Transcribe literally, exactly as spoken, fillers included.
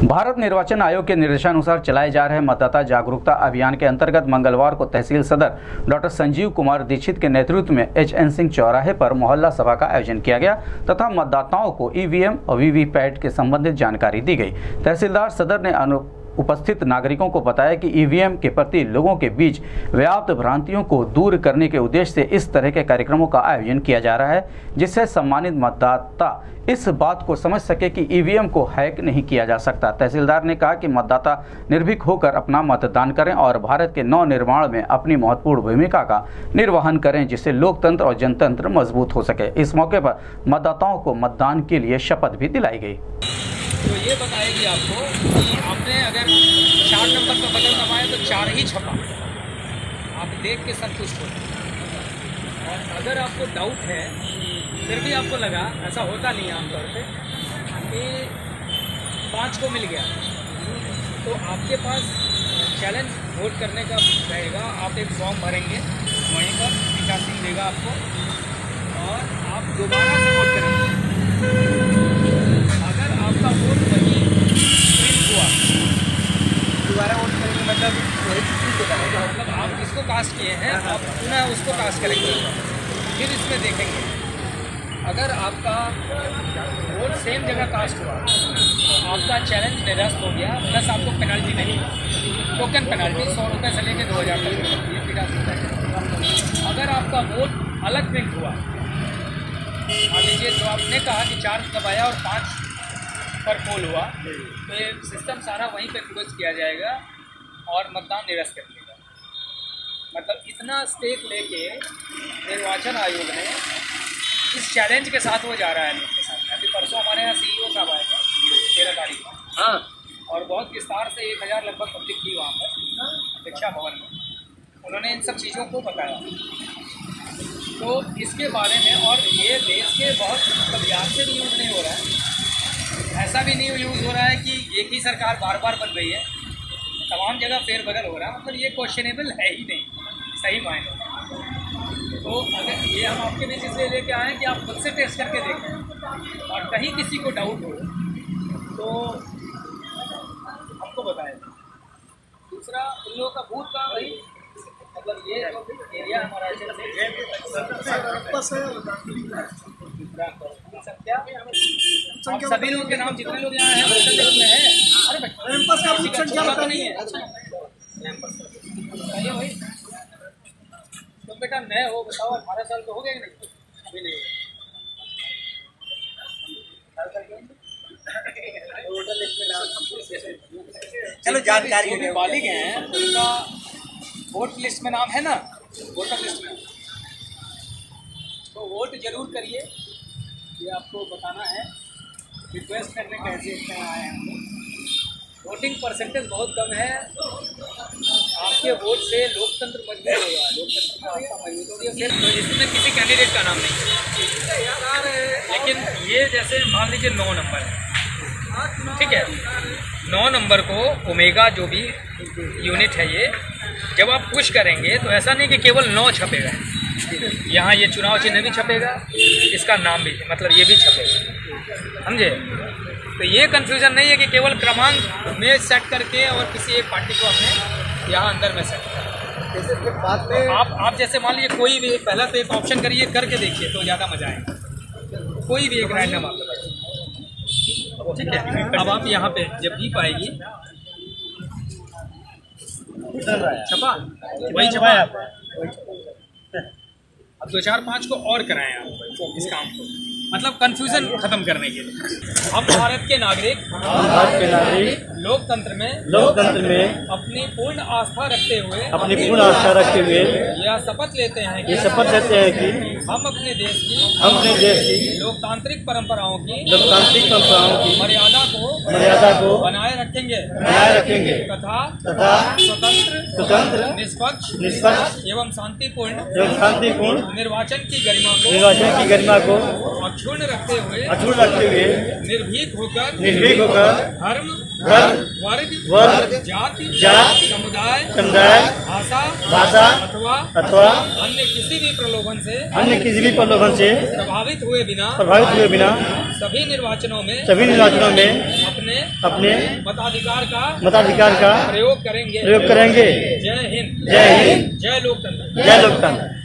भारत निर्वाचन आयोग के निर्देशानुसार चलाए जा रहे मतदाता जागरूकता अभियान के अंतर्गत मंगलवार को तहसील सदर डॉक्टर संजीव कुमार दीक्षित के नेतृत्व में एच एन सिंह चौराहे पर मोहल्ला सभा का आयोजन किया गया तथा मतदाताओं को ई वी एम और वी वी पैट के संबंधित जानकारी दी गई। तहसीलदार सदर ने अनु उपस्थित नागरिकों को बताया कि ई वी एम के प्रति लोगों के बीच व्याप्त भ्रांतियों को दूर करने के उद्देश्य से इस तरह के कार्यक्रमों का आयोजन किया जा रहा है, जिससे सम्मानित मतदाता इस बात को समझ सके कि ई वी एम को हैक नहीं किया जा सकता। तहसीलदार ने कहा कि मतदाता निर्भीक होकर अपना मतदान करें और भारत के नव निर्माण में अपनी महत्वपूर्ण भूमिका का निर्वहन करें, जिससे लोकतंत्र और जनतंत्र मजबूत हो सके। इस मौके पर मतदाताओं को मतदान के लिए शपथ भी दिलाई गई। तो ये बताएगी आपको कि आपने अगर चार नंबर पर बटन दबाया तो चार ही छपा, आप देख के संतुष्ट हो। और अगर आपको डाउट है फिर भी आपको लगा, ऐसा होता नहीं है आमतौर पे, कि पाँच को मिल गया, तो आपके पास चैलेंज वोट करने का रहेगा। आप एक फॉर्म भरेंगे, वहीं पर पीठासीन देगा आपको और आप दोबारा से वोट करेंगे। अगर आपका वोट वही प्रिंट हुआ, दोबारा वोट करेंगे मतलब मतलब आप जिसको कास्ट किए हैं आप पुनः उसको कास्ट करेंगे, फिर इसमें देखेंगे। अगर आपका वोट सेम जगह कास्ट हुआ तो आपका चैलेंज निरस्त हो गया, प्लस आपको पेनल्टी नहीं, टोकन पेनल्टी सौ रुपये से लेकर दो हज़ार तक ये पीटा सकता है। अगर आपका वोट अलग प्रिंट हुआ, मान लीजिए जो आपने कहा कि चार दबाया और पाँच पर पोल हुआ, तो ये सिस्टम सारा वहीं पे क्लोज किया जाएगा और मतदान निरस्त कर देगा। मतलब इतना स्टेप लेके निर्वाचन आयोग ने इस चैलेंज के साथ वो जा रहा है लोग के साथ। अभी परसों हमारे यहाँ सी ई ओ साहब आए थे तेरह तारीख को, हाँ, और बहुत विस्तार से एक हज़ार लगभग पब्लिक थी वहाँ पर शिक्षा भवन में, उन्होंने इन सब चीज़ों को बताया। तो इसके बारे में, और ये देश के बहुत मतलब याद से भी यूज़ नहीं हो रहा है, ऐसा भी नहीं यूज़ हो रहा है कि एक ही सरकार बार बार बन रही है, तमाम जगह फेरबदल हो रहा है। मतलब ये क्वेश्चनेबल है ही नहीं सही मायने में। तो अगर ये हम आपके बीच इसलिए लेके आए हैं कि आप खुद से टेस्ट करके देखें और कहीं किसी को डाउट हो तो हमको बताएं। दूसरा, उन लोगों का बूथ का वही मतलब ये एरिया हमारा संख्या सभी लोगों के नाम जितने लोग यहाँ हैं में है। अरे भाई तो नहीं है भाई, तुम बेटा नए हो, बताओ अठारह साल तो हो गए नहीं? अभी नहीं चलो जानकारी बालिग हैं उनका वोट लिस्ट में नाम है ना, वोटर लिस्ट में, तो वोट जरूर करिए। ये आपको बताना है, रिक्वेस्ट करने का ऐसे आए हैं हम लोग। वोटिंग परसेंटेज बहुत कम है, आपके वोट से लोकतंत्र मजबूत होगा, लोकतंत्र का आस्था मजबूत होगी। फिर तो इसमें किसी कैंडिडेट का नाम नहीं है, लेकिन ये जैसे मान लीजिए नौ नंबर है, ठीक है, नौ नंबर को ओमेगा जो भी यूनिट है, ये जब आप पुश करेंगे तो ऐसा नहीं कि केवल नौ छपेगा, यहाँ ये चुनाव चिन्ह भी छपेगा, इसका नाम भी मतलब ये भी छपेगा, समझे? तो ये कन्फ्यूज़न नहीं है कि केवल क्रमांक में सेट करके और किसी एक पार्टी को हमने यहाँ अंदर में सेट किया। तो आप आप जैसे मान लीजिए कोई भी पहला तो एक ऑप्शन करिए, करके देखिए तो ज़्यादा मजा आएगा। कोई भी एक रैंडम आप लगाइए, ठीक है। अब आप यहाँ पे जब भी पाएगी छपा, वही छपा, अब दो चार पाँच को और कराएं आप इस काम को, मतलब कंफ्यूजन खत्म करने के लिए। हम भारत के नागरिक भारत के नागरिक लोकतंत्र में लोकतंत्र में अपनी पूर्ण आस्था रखते हुए अपनी पूर्ण आस्था रखते हुए यह शपथ लेते हैं कि ये शपथ लेते हैं कि हम अपने देश की हम अपने देश की लोकतांत्रिक परंपराओं की लोकतांत्रिक परंपराओं की मर्यादा को मर्यादा को बनाए रखेंगे बनाए रखेंगे तथा तथा स्वतंत्र स्वतंत्र निष्पक्ष निष्पक्ष एवं शांतिपूर्ण एवं शांतिपूर्ण निर्वाचन की गरिमा को निर्वाचन की गरिमा को अक्षुण्ण रखते हुए अक्षुण्ण रखते हुए निर्भीक होकर निर्भीक होकर धर्म धर्म, वर्ग वर्ग, जाति जाति, समुदाय समुदाय, भाषा भाषा अथवा अथवा अन्य किसी भी प्रलोभन से अन्य किसी भी प्रलोभन से प्रभावित हुए बिना प्रभावित हुए बिना सभी निर्वाचनों में सभी निर्वाचनों में अपने अपने मताधिकार का मताधिकार का प्रयोग करेंगे। प्रयोग करेंगे। जय हिंद। जय हिंद। जय लोकतंत्र। जय लोकतंत्र।